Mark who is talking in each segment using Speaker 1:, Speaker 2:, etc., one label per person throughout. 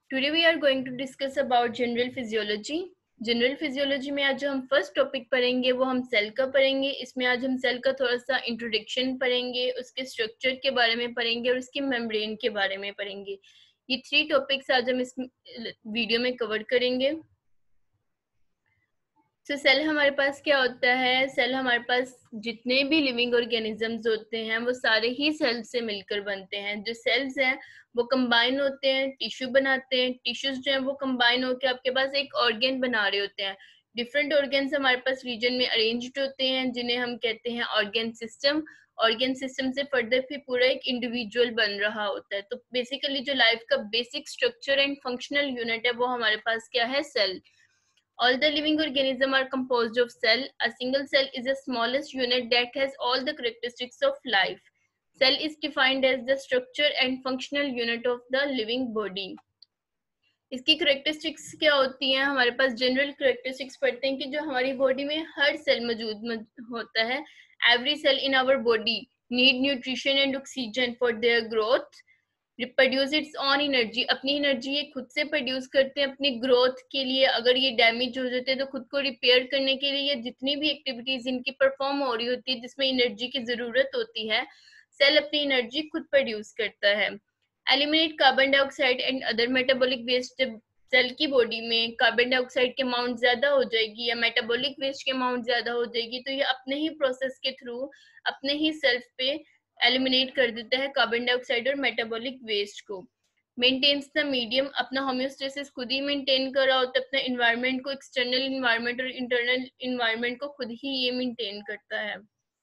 Speaker 1: Today we are going to discuss about general physiology. General physiology में आज जो हम फर्स्ट टॉपिक पढ़ेंगे वो हम सेल का पढ़ेंगे. इसमें आज हम सेल का थोड़ा सा इंट्रोडक्शन पढ़ेंगे, उसके स्ट्रक्चर के बारे में पढ़ेंगे और उसकी मेम्ब्रेन के बारे में पढ़ेंगे. ये 3 टॉपिक्स आज हम इस वीडियो में कवर करेंगे. तो सेल हमारे पास क्या होता है? सेल हमारे पास जितने भी लिविंग ऑर्गेनिजम्स होते हैं वो सारे ही सेल से मिलकर बनते हैं. जो सेल्स हैं वो कंबाइन होते हैं, टिश्यू बनाते हैं. टिश्यूज जो है वो कंबाइन होकर आपके पास एक ऑर्गेन बना रहे होते हैं. डिफरेंट ऑर्गेन्स हमारे पास रीजन में अरेंज्ड होते हैं जिन्हें हम कहते हैं ऑर्गेन सिस्टम. ऑर्गेन सिस्टम से फर्दर फिर पूरा एक इंडिविजुअल बन रहा होता है. तो बेसिकली जो लाइफ का basic structure and functional unit है वो हमारे पास क्या है? Cell. All the living organisms are composed of cell. A single cell is the smallest unit that has all the characteristics of life. Cell is defined as the structure and functional unit of the living body. इसकी characteristics क्या होती हैं? हमारे पास general characteristics पढ़ते हैं कि जो हमारी बॉडी में हर सेल मौजूद होता है. Every cell in our body need nutrition and oxygen for their growth. Produce its own energy. अपनी एनर्जी ये खुद से प्रोड्यूस करते हैं अपनी ग्रोथ के लिए. अगर ये डैमेज हो जाते हैं तो खुद को रिपेयर करने के लिए जितनी भी एक्टिविटीज इनकी परफॉर्म हो रही होती है जिसमें एनर्जी की जरूरत होती है, सेल अपनी एनर्जी खुद प्रोड्यूस करता है. Eliminate carbon dioxide and other metabolic waste. Cell की बॉडी में कार्बन डाइऑक्साइड की अमाउंट ज्यादा हो जाएगी या मेटाबॉलिक वेस्ट की अमाउंट ज्यादा हो जाएगी तो ये अपने ही प्रोसेस के थ्रू अपने ही सेल्फ पे एलिमिनेट कर देता है कार्बन डाइऑक्साइड और मेटाबॉलिक वेस्ट को. Maintains the medium. अपना होम्योस्टेसिस खुद ही मेंटेन कर रहा होता है. अपने इन्वायरमेंट को, एक्सटर्नल इन्वायरमेंट और इंटरनल इन्वायरमेंट को खुद ही ये मेंटेन करता है.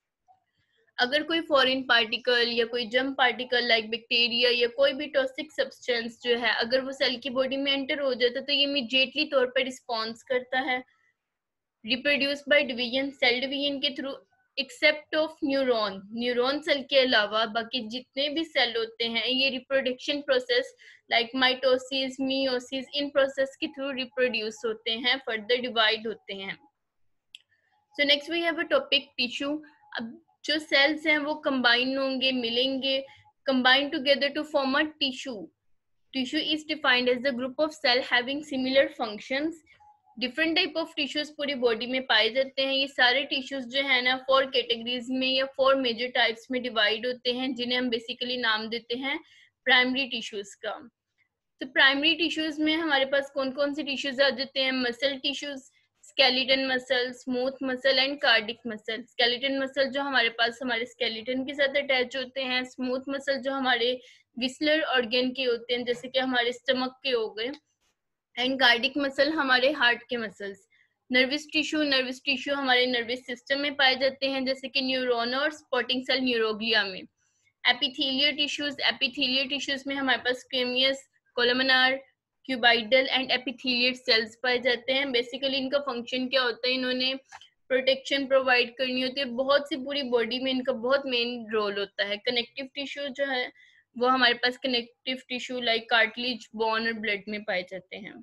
Speaker 1: अगर कोई फॉरेन पार्टिकल या कोई जर्म पार्टिकल लाइक बैक्टीरिया या कोई भी टॉक्सिक सब्सटेंस जो है अगर वो सेल की बॉडी में एंटर हो जाता है तो ये इमीडिएटली तौर पर रिस्पॉन्स करता है. Reproduce by division. Cell division के through except of neuron. Neuron cell के अलावा बाकी जितने भी सेल होते हैं ये reproduction process like mitosis, meiosis, इन प्रोसेस के थ्रू रिप्रोड्यूस होते हैं, फर्दर डिवाइड होते हैं. So next we have a topic tissue. अब जो सेल्स हैं वो कंबाइन होंगे, मिलेंगे, combine together to form a tissue. Tissue is defined as the group of cell having similar functions. Different type of tissues पूरी body में पाए जाते हैं. ये सारे टिश्यूज जो है ना 4 कैटेगरीज में या 4 मेजर टाइप्स में डिवाइड होते हैं जिन्हें हम बेसिकली नाम देते हैं प्राइमरी टिश्यूज का. तो प्राइमरी टिश्यूज में हमारे पास कौन कौन से टिश्यूज आ जाते हैं? Muscle tissues, skeleton muscle, smooth muscle and cardiac muscle. Skeleton muscle जो हमारे पास हमारे स्केलेटन के साथ अटैच होते हैं. स्मूथ मसल जो हमारे विस्लर ऑर्गन के होते हैं जैसे कि हमारे स्टमक के हो गए. एंड कार्डिक मसल हमारे हार्ट के मसल्स. नर्वस टिश्यू हमारे नर्वस सिस्टम में पाए जाते हैं जैसे कि न्यूरॉन और स्पॉटिंग सेल न्यूरोग्लिया में. एपिथेलियल टिश्यूज में हमारे पास squamous, columnar, cuboidal and epithelial cells पाए जाते हैं. बेसिकली इनका फंक्शन क्या होता है? इन्होंने प्रोटेक्शन प्रोवाइड करनी होती है. बहुत सी पूरी बॉडी में इनका बहुत मेन रोल होता है. कनेक्टिव टिश्यू जो है वो हमारे पास connective tissue like cartilage, bone और ब्लड में पाए जाते हैं.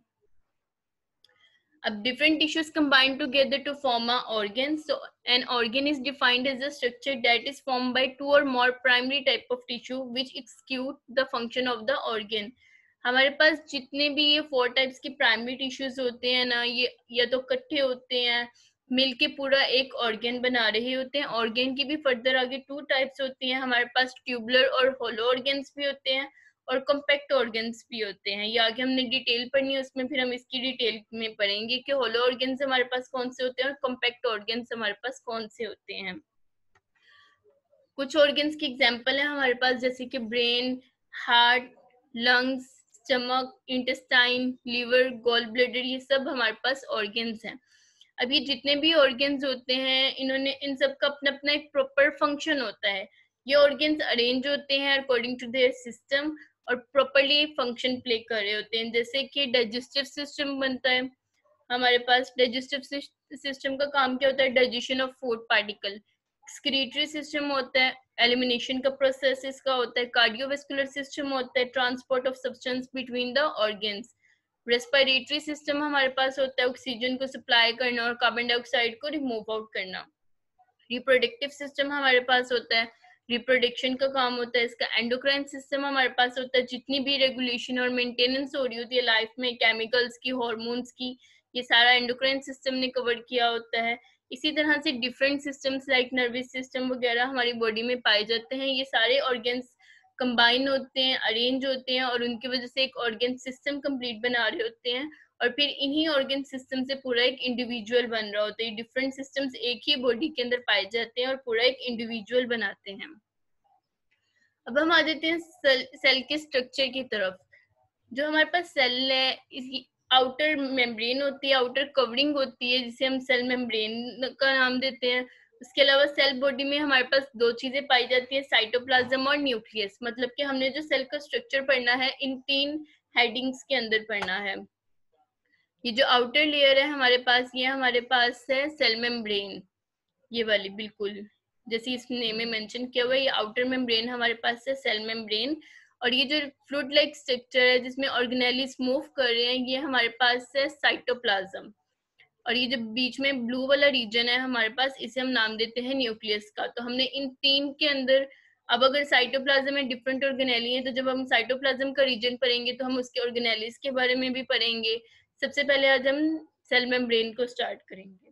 Speaker 1: अब different tissues combine together to form a organ. So an organ is defined as a structure that is formed by 2 or more primary type of tissue which execute the function of the organ. हमारे पास जितने भी ये 4 types की primary tissues होते हैं ना ये या तो इकट्ठे होते हैं मिलके पूरा एक ऑर्गन बना रहे होते हैं. ऑर्गन की भी फर्दर आगे 2 टाइप्स होती हैं. हमारे पास ट्यूबुलर और होलो ऑर्गन्स भी होते हैं और कॉम्पैक्ट ऑर्गन्स भी होते हैं. ये आगे हमने डिटेल पढ़नी है उसमें फिर हम इसकी डिटेल में पढ़ेंगे कि होलो ऑर्गन्स हमारे पास कौन से होते हैं और कॉम्पैक्ट ऑर्गन्स हमारे पास कौन से होते हैं. कुछ ऑर्गन्स की एग्जांपल है हमारे पास जैसे कि brain, heart, lungs, stomach, intestine, liver, gall bladder, ये सब हमारे पास ऑर्गन्स हैं. अब ये जितने भी ऑर्गन्स होते हैं इन्होंने इन सब का अपना अपना एक प्रॉपर फंक्शन होता है. ये ऑर्गन्स अरेंज होते हैं अकॉर्डिंग टू देयर सिस्टम और प्रॉपर्ली फंक्शन प्ले कर रहे होते हैं. जैसे कि डाइजेस्टिव सिस्टम बनता है हमारे पास. डाइजेस्टिव सिस्टम का काम क्या होता है? Digestion of food particle. Excretory system होता है, एलिमिनेशन का प्रोसेस इसका होता है. कार्डियोवास्कुलर सिस्टम होता है, transport of substance between the organs. Respiratory system हमारे पास होता है, ऑक्सीजन को सप्लाई करना और कार्बन डाइऑक्साइड को रिमूव आउट करना. रिप्रोडक्टिव सिस्टम हमारे पास होता है, रिप्रोडक्शन का काम होता है इसका, एंडोक्राइन सिस्टम हमारे पास होता है, जितनी भी रेगुलेशन और मेंटेनेंस हो रही होती है लाइफ में, केमिकल्स की, हॉर्मोन्स की, ये सारा एंडोक्राइन सिस्टम ने कवर किया होता है। इसी तरह से different systems like nervous system वगैरह हमारी बॉडी में पाए जाते हैं। ये सारे ऑर्गन्स कंबाइन होते हैं, अरेंज होते हैं और उनकी वजह से एक ऑर्गन सिस्टम कंप्लीट बना रहे होते हैं और फिर इन्हीं ऑर्गन सिस्टम से पूरा एक इंडिविजुअल बन रहा होता है। डिफरेंट सिस्टम्स एक ही बॉडी के अंदर पाए जाते हैं और पूरा एक इंडिविजुअल बनाते हैं। अब हम आ जाते हैं सेल के स्ट्रक्चर की तरफ। जो हमारे पास सेल है, इसकी आउटर मेम्ब्रेन होती है, आउटर कवरिंग होती है जिसे हम सेल मेम्ब्रेन का नाम देते हैं। उसके अलावा सेल बॉडी में हमारे पास दो चीजें पाई जाती है, साइटोप्लाज्म और न्यूक्लियस। मतलब कि हमने जो सेल का स्ट्रक्चर पढ़ना है इन 3 हेडिंग्स के अंदर पढ़ना है। ये जो आउटर लेयर है हमारे पास, ये हमारे पास है सेल मेम्ब्रेन, ये वाली बिल्कुल जैसे इस नेम में मेंशन किया हुआ है, ये आउटर मेम्ब्रेन हमारे पास है सेल मेम्ब्रेन। और ये जो फ्लूइड लाइक स्ट्रक्चर है जिसमें ऑर्गेनेलिस मूव कर रहे हैं, ये हमारे पास है साइटोप्लाज्म। और ये जो बीच में ब्लू वाला रीजन है हमारे पास, इसे हम नाम देते हैं न्यूक्लियस का। तो हमने इन 3 के अंदर, अब अगर साइटोप्लाज्म में डिफरेंट ऑर्गेनेली है तो जब हम साइटोप्लाज्म का रीजन पढ़ेंगे तो हम उसके ऑर्गेनेलिस के बारे में भी पढ़ेंगे। सबसे पहले आज हम सेल मेम्ब्रेन को स्टार्ट करेंगे।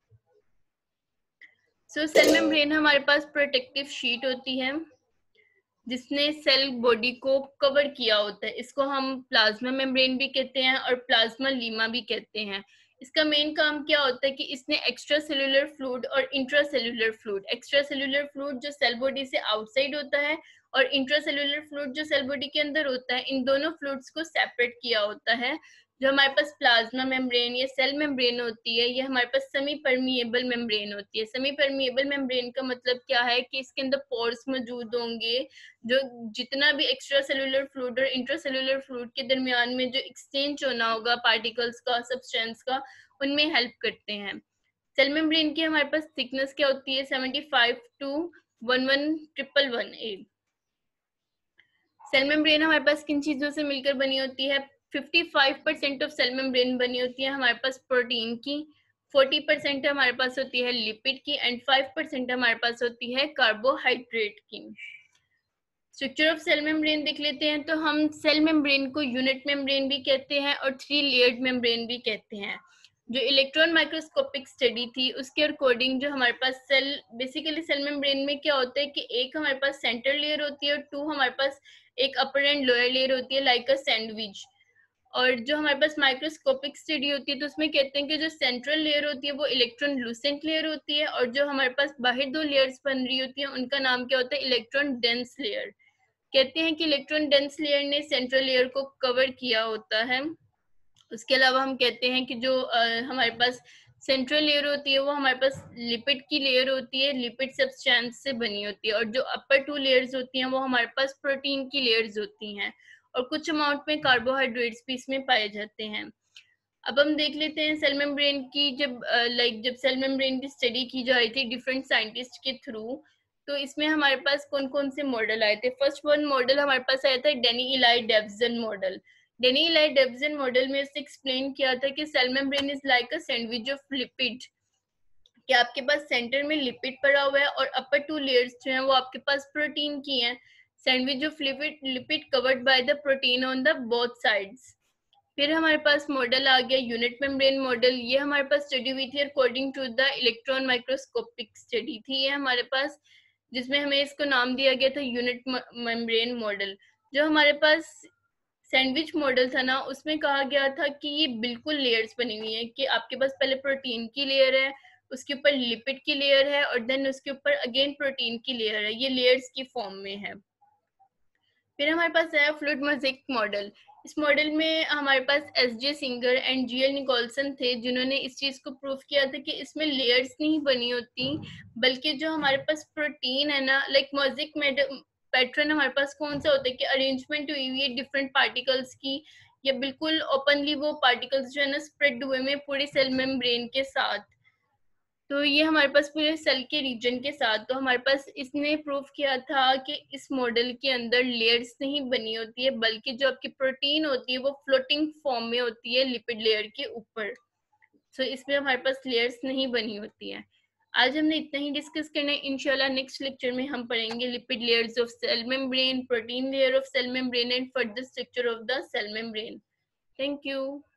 Speaker 1: सेल मेम्ब्रेन हमारे पास प्रोटेक्टिव शीट होती है जिसने सेल बॉडी को कवर किया होता है। इसको हम प्लाज्मा मेम्ब्रेन भी कहते हैं और प्लाज्मा लीमा भी कहते हैं। इसका मेन काम क्या होता है कि इसने एक्स्ट्रा सेलुलर फ्लूइड और intracellular fluid, extracellular fluid जो सेल बॉडी से आउटसाइड होता है और इंट्रा सेलुलर फ्लूइड जो सेल बॉडी के अंदर होता है, इन दोनों फ्लूइड्स को सेपरेट किया होता है। जो हमारे पास प्लाज्मा मेम्ब्रेन या सेल मेम्ब्रेन होती है, ये हमारे पास सेमी परमिएबल मेम्ब्रेन होती है। सेमी परमिएबल मेम्ब्रेन का मतलब क्या है कि इसके अंदर पोर्स मौजूद होंगे जो जितना भी एक्स्ट्रा सेलुलर फ्लूइड और इंट्रा सेलुलर फ्लूइड के दरमियान में जो एक्सचेंज होना होगा पार्टिकल्स का, सब्सटेंस का, उनमें हेल्प करते हैं। सेल मेम्ब्रेन की हमारे पास थिकनेस क्या होती है, 75 to 11,111A। सेल मेम्ब्रेन हमारे पास किन चीजों से मिलकर बनी होती है? 55% ऑफ सेल मेम्ब्रेन बनी होती है हमारे पास प्रोटीन की, 40% हमारे पास होती है लिपिड की एंड 5% हमारे पास होती है कार्बोहाइड्रेट की। स्ट्रक्चर ऑफ सेल मेम्ब्रेन देख लेते हैं। तो हम सेल मेम्ब्रेन को यूनिट मेम्ब्रेन भी कहते हैं और 3 लेयर्ड मेम्ब्रेन भी कहते हैं। जो इलेक्ट्रॉन माइक्रोस्कोपिक स्टडी थी उसके अकॉर्डिंग जो हमारे पास सेल, बेसिकली सेल मेम्ब्रेन में क्या होता है कि एक हमारे पास सेंटर लेयर होती है और 2 हमारे पास एक अपर एंड लोअर लेयर होती है लाइक अ सैंडविच। और जो हमारे पास माइक्रोस्कोपिक स्टडी होती है तो उसमें कहते हैं कि जो सेंट्रल लेयर होती है वो इलेक्ट्रॉन लूसेंट लेयर होती है और जो हमारे पास बाहर 2 लेयर्स बन रही होती है उनका नाम क्या होता है, इलेक्ट्रॉन डेंस लेयर। कहते हैं कि इलेक्ट्रॉन डेंस लेयर ने सेंट्रल लेयर को कवर किया होता है। उसके अलावा हम कहते हैं कि जो हमारे पास सेंट्रल लेयर होती है वो हमारे पास लिपिड की लेयर होती है, लिपिड सब्सटेंस से बनी होती है। और जो अपर 2 लेयर्स होती हैं वो हमारे पास प्रोटीन की लेयर्स होती हैं और कुछ अमाउंट में कार्बोहाइड्रेट्स भी इसमें पाए जाते हैं। अब हम देख लेते हैं सेल मेम्ब्रेन की, जब सेल मेम्ब्रेन की स्टडी की जा रही थी डिफरेंट साइंटिस्ट के थ्रू, तो इसमें हमारे पास कौन कौन से मॉडल आए थे। फर्स्ट वन मॉडल हमारे पास आया था डेनी इलाई डेवजन मॉडल। डेनी इलाई डेवजन मॉडल में इसने एक्सप्लेन किया था कि cell membrane is like a sandwich of lipid, कि आपके पास सेंटर में लिपिड पड़ा हुआ है और अपर 2 लेयर्स जो हैं वो आपके पास प्रोटीन की हैं। Sandwich of lipid covered by the protein on the both sides. फिर हमारे पास मॉडल आ गया यूनिट मेम्ब्रेन मॉडल। ये हमारे पास स्टडी हुई थी according to the electron microscopic study थी ये हमारे पास, जिसमें हमें इसको नाम दिया गया था यूनिट मेम्ब्रेन मॉडल। जो हमारे पास सैंडविच मॉडल था ना, उसमें कहा गया था कि ये बिल्कुल लेयर्स बनी हुई है, कि आपके पास पहले प्रोटीन की लेयर है, उसके ऊपर लिपिड की लेयर है और देन उसके ऊपर अगेन प्रोटीन की लेयर है, ये लेयर्स की फॉर्म में है। फिर हमारे पास है फ्लूइड मोज़ेक मॉडल। इस मॉडल में हमारे पास S J. Singer and G L. Nicolson थे जिन्होंने इस चीज को प्रूव किया था कि इसमें लेयर्स नहीं बनी होती, बल्कि जो हमारे पास प्रोटीन है ना, लाइक मोज़ेक पैटर्न हमारे पास कौन सा होता है कि अरेंजमेंट हुई हुई है डिफरेंट पार्टिकल्स की, या बिल्कुल ओपनली वो पार्टिकल्स जो है ना स्प्रेड हुए में पूरे सेल मेम्ब्रेन के साथ। तो ये हमारे पास पूरे सेल के रीजन के साथ, तो हमारे पास इसने प्रूव किया था कि इस मॉडल के अंदर लेयर्स नहीं बनी होती है, बल्कि जो आपकी प्रोटीन होती है वो फ्लोटिंग फॉर्म में होती है लिपिड लेयर के ऊपर। सो इसमें हमारे पास लेयर्स नहीं बनी होती है। आज हमने इतना ही डिस्कस करना है। इंशाल्लाह नेक्स्ट लेक्चर में हम पढ़ेंगे lipid layers of cell membrane, protein layer of cell membrane and further structure of the cell membrane. Thank you.